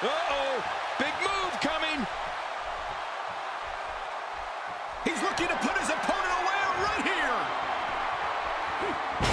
Uh-oh, big move coming. He's looking to put his opponent away right here.